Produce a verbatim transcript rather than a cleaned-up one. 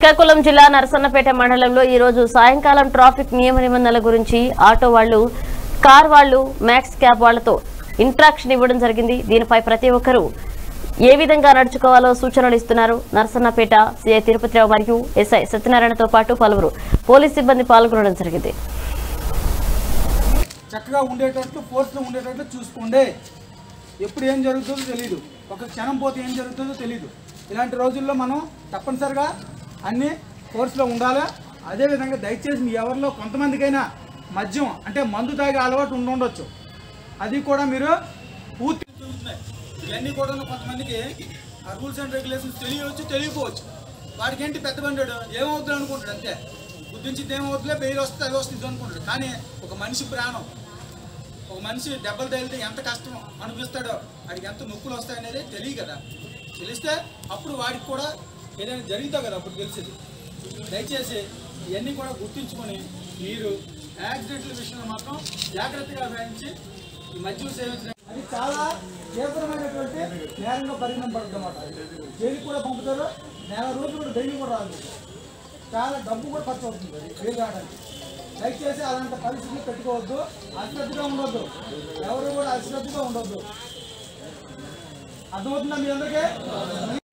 శ్రీకాకుళం జిల్లా నరసన్నపేట మండలంలో ఈ రోజు సాయంకాలం ట్రాఫిక్ నియమ నిబంధనల గురించి ఆటో వాళ్ళు, కార్ వాళ్ళు, మ్యాక్స్ క్యాబ్ వాళ్లతో ఇంట్రాక్షన్ ఇవ్వడం జరిగింది. దీనిపై ప్రతి ఒక్కరూ ఏ విధంగా నడుచుకోవాలో సూచనలు ఇస్తున్నారు. నరసన్నపేట సిఐ తిరుపతిరావు మరియు ఎస్ఐ సత్యనారాయణతో పాటు పలువురు పోలీస్ సిబ్బంది పాల్గొనడం జరిగింది. చక్కగా ఉండేటట్లు ఫోర్స్లో ఉండేటట్లు చూసుకోండి. ఎప్పుడు ఏం జరుగుతుందో తెలియదు, ఒక క్షణం పోతే ఏం జరుగుతుందో తెలియదు. ఇలాంటి రోజుల్లో మనం తప్పనిసరిగా అన్ని ఫోర్స్లో ఉండాలి. అదేవిధంగా దయచేసి మీ ఎవరిలో కొంతమందికైనా మద్యం అంటే మందు తాగే అలవాటు ఉండి ఉండొచ్చు, అది కూడా మీరు పూర్తి చూస్తున్నాయి. ఇవన్నీ కూడా కొంతమందికి ఆ రూల్స్ అండ్ రెగ్యులేషన్స్ తెలియవచ్చు, తెలియకపోవచ్చు. వాడికి ఏంటి పెద్ద బండాడు ఏమవుతుంది అనుకుంటాడు, అంతే గుర్తించింది ఏమవుతుందో బెయిల్ వస్తుంది అది వస్తుంది అనుకుంటాడు. కానీ ఒక మనిషి ప్రాణం, ఒక మనిషి దెబ్బలు తగిలితే ఎంత కష్టం అనిపిస్తాడో, వాడికి ఎంత నొప్పులు వస్తాయనేది తెలియదు కదా. తెలిస్తే అప్పుడు వాడికి కూడా ఏదైనా జరుగుతావు కదా, అప్పుడు తెలిసేది. దయచేసి ఇవన్నీ కూడా గుర్తుంచుకొని మీరు యాక్సిడెంట్ల విషయంలో మాత్రం జాగ్రత్తగా వ్యవహరించి ఈ మద్యం సేవించడం అది చాలా తీవ్రమైనటువంటి నేరంగా పరిణామం పడుతుంది అన్నమాట. జైలు కూడా పంపుతారు, నెల రోజులు కూడా డైలీ కూడా రాదు, చాలా డబ్బు కూడా ఖర్చు అవుతుంది జైలు రావడానికి. దయచేసి అలాంటి పరిస్థితులు పెట్టుకోవద్దు, అశ్రద్ధగా ఉండొద్దు, ఎవరు కూడా అశ్రద్ధగా ఉండొద్దు. అర్థమవుతుందా మీ అందరికీ?